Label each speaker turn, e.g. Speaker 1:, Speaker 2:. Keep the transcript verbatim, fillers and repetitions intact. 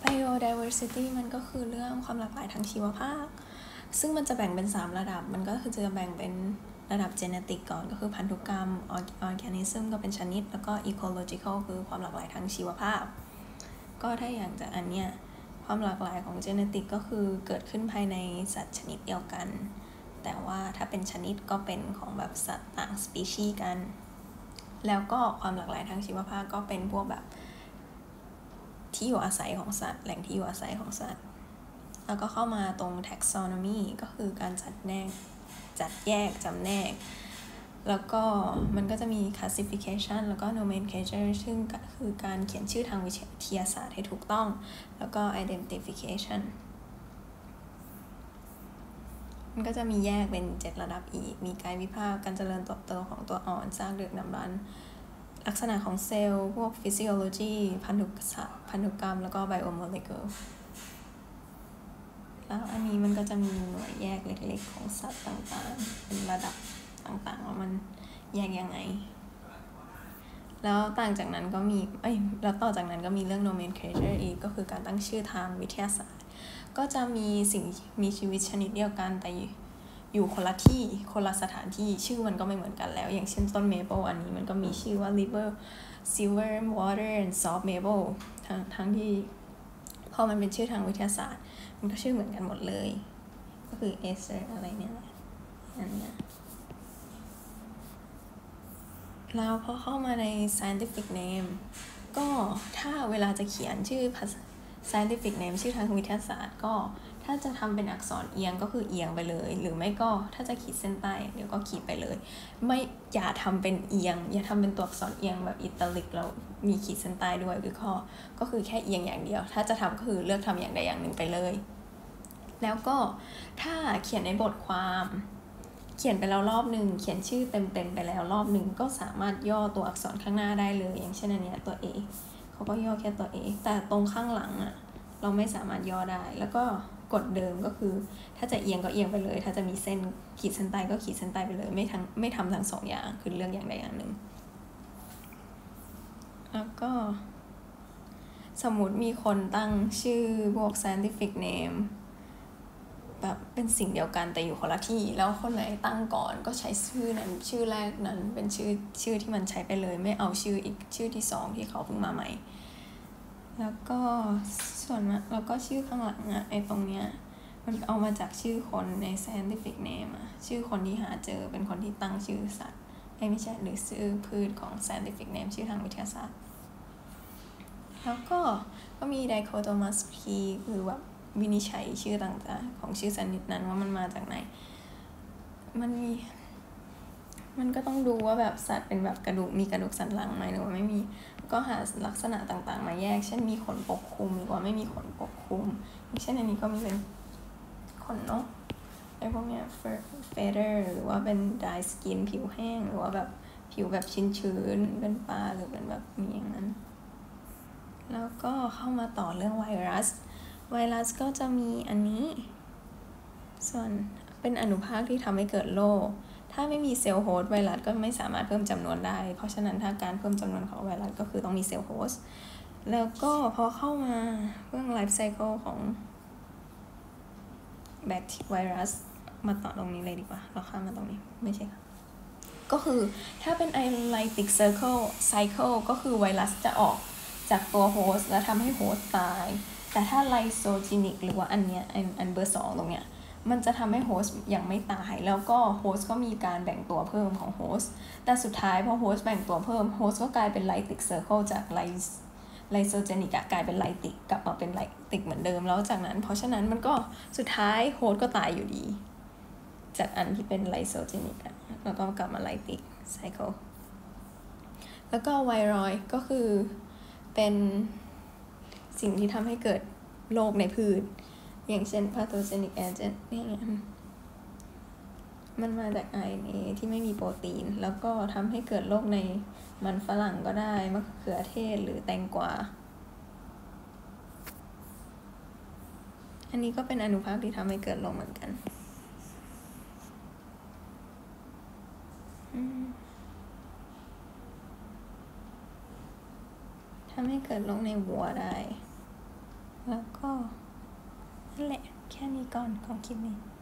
Speaker 1: biodiversity มันก็คือเรื่องความหลากหลายทางชีวภาพซึ่งมันจะแบ่งเป็นสามระดับมันก็คือจะแบ่งเป็นระดับ genetic ก่อนก็คือพันธุกรรม organism ก็เป็นชนิดแล้วก็ ecological คือความหลากหลายทางชีวภาพก็ถ้าอย่างจากอันเนี้ยความหลากหลายของ genetic ก็คือเกิดขึ้นภายในสัตว์ชนิดเดียวกันแต่ว่าถ้าเป็นชนิดก็เป็นของแบบสัตว์ต่าง species กันแล้วก็ความหลากหลายทางชีวภาพก็เป็นพวกแบบที่อยู่อาศัยของสัตว์แหล่งที่อยู่อาศัยของสัตว์แล้วก็เข้ามาตรง taxonomy ก็คือการจัดแนกจัดแยกจำแนกแล้วก็มันก็จะมี classification แล้วก็ nomenclature ซึ่งคือการเขียนชื่อทางวิทยาศาสตร์ให้ถูกต้องแล้วก็ identification มันก็จะมีแยกเป็นเจ็ดระดับอีกมีกายวิภาคการเจริญเติบโตของตัวอ่อนซากดึกดำบรรพ์ลักษณะของเซลล์พวก physiology พันธุพันธุกรรมแล้วก็ biomolecule แล้วอันนี้มันก็จะมีหน่วยแยกเล็กๆของสัตว์ต่างๆเป็นระดับต่างๆว่ามันแยกยังไงแล้วต่างจากนั้นก็มีเอ้ยแล้วต่อจากนั้นก็มีเรื่อง nomenclature อีกก็คือการตั้งชื่อทางวิทยาศาสตร์ก็จะมีสิ่งมีชีวิตชนิดเดียวกันแต่อยู่คนละที่คนละสถานที่ชื่อมันก็ไม่เหมือนกันแล้วอย่างเช่นต้นเมเปิลอันนี้มันก็มีชื่อว่า river silver water and salt maple ทั้งทั้งที่พอมันเป็นชื่อทางวิทยาศาสตร์มันก็ชื่อเหมือนกันหมดเลยก็คือ acer อะไรเนี่ยแหละอันเนี้ยแล้วพอเข้ามาใน scientific name ก็ถ้าเวลาจะเขียนชื่อ scientific name ชื่อทางวิทยาศาสตร์ก็ถ้าจะทำเป็นอักษรเอียงก็คือเอียงไปเลยหรือไม่ก็ถ้าจะขีดเส้นใต้เดี๋ยวก็ขีดไปเลยไม่อย่าทำเป็นเอียงอย่าทำเป็นตัวอักษรเอียงแบบอิตาลิกแล้วมีขีดเส้นใต้ด้วยคือข้อก็คือแค่เอียงอย่างเดียวถ้าจะทำก็คือเลือกทำอย่างใดอย่างหนึ่งไปเลยแล้วก็ถ้าเขียนในบทความเขียนไปแล้วรอบหนึ่งเขียนชื่อเต็มๆไปแล้วรอบหนึ่งก็สามารถย่อตัวอักษรข้างหน้าได้เลยอย่างเช่นอันเนี้ยตัว A เขาก็ย่อแค่ตัว A แต่ตรงข้างหลังอะเราไม่สามารถย่อได้แล้วก็กฎเดิมก็คือถ้าจะเอียงก็เอียงไปเลยถ้าจะมีเส้นขีดเส้นใต้ก็ขีดเส้นใต้ไปเลยไม่ทั้งไม่ทำทั้งสองอย่างคือเรื่องอย่างใดอย่างหนึ่งแล้วก็สมมุติมีคนตั้งชื่อพวก scientific name แบบเป็นสิ่งเดียวกันแต่อยู่คนละที่แล้วคนไหนตั้งก่อนก็ใช้ชื่อนั้นชื่อแรกนั้นเป็นชื่อชื่อที่มันใช้ไปเลยไม่เอาชื่ออีกชื่อที่สองที่เขาเพิ่งมาใหม่แล้วก็ส่วนแล้วก็ชื่อข้างหลังอะไอ้ตรงเนี้ยมันเอามาจากชื่อคนใน scientific name อะชื่อคนที่หาเจอเป็นคนที่ตั้งชื่อสัตว์ไม่ใช่หรือชื่อพืชของ scientific name ชื่อทางวิทยาศาสตร์แล้วก็ก็มี dichotomous p คือแบบวินิจฉัยชื่อต่างๆของชื่อชนิดนั้นว่ามันมาจากไหนมันมีมันก็ต้องดูว่าแบบสัตว์เป็นแบบกระดูกมีกระดูกสันหลังไหมหรือว่าไม่มีก็หาลักษณะต่างๆมาแยกเช่นมีขนปกคลุมหรือว่าไม่มีขนปกคลุมเช่นอันนี้ก็มีเป็นขนนกไอ้พวกเนี้ย feather หรือว่าเป็น dry skin ผิวแห้งหรือว่าแบบผิวแบบชื้นๆเป็นปลาหรือเป็นแบบมีอย่างนั้นแล้วก็เข้ามาต่อเรื่องไวรัสไวรัสก็จะมีอันนี้ส่วนเป็นอนุภาคที่ทำให้เกิดโรคถ้าไม่มีเซลล์โฮสต์ไวรัสก็ไม่สามารถเพิ่มจำนวนได้เพราะฉะนั้นถ้าการเพิ่มจำนวนของไวรัสก็คือต้องมีเซลล์โฮสต์แล้วก็พอเข้ามาเรื่องไลฟ์ไซเคิลของแบคทีเรียไวรัสมาต่อตรงนี้เลยดีกว่าเราข้ามมาตรงนี้ไม่ใช่ค่ะก็คือถ้าเป็นไอไลติกเซอร์เคิลไซเคิลก็คือไวรัสจะออกจากตัวโฮสต์แล้วทำให้โฮสต์ตายแต่ถ้าไลโซจินิกหรือว่าอันเนี้ยอันเบอร์สองตรงเนี้ยมันจะทำให้โฮสต์ยังไม่ตายแล้วก็โฮสต์ก็มีการแบ่งตัวเพิ่มของโฮสต์แต่สุดท้ายพอโฮสต์แบ่งตัวเพิ่มโฮสต์ก็กลายเป็นไลติกเซอร์เคิลจากไลไลโซเจนิกกลายเป็นไลติกกลับมาเป็นไลติกเหมือนเดิมแล้วจากนั้นเพราะฉะนั้นมันก็สุดท้ายโฮสต์ก็ตายอยู่ดีจากอันที่เป็นไลโซเจนิกแล้วก็กลับมาไลติกไซเคิลแล้วก็ไวรอยด์ก็คือเป็นสิ่งที่ทำให้เกิดโรคในพืชอย่างเช่น pathogenic agent เนี่ยมันมาจาก อาร์ เอ็น เอ ที่ไม่มีโปรตีนแล้วก็ทำให้เกิดโรคในมันฝรั่งก็ได้มะเขือเทศหรือแตงกวาอันนี้ก็เป็นอนุภาคที่ทำให้เกิดโรคเหมือนกันทำให้เกิดโรคในวัวได้แล้วก็นั่นแหละแค่นี้ก่อนของคลิปนี้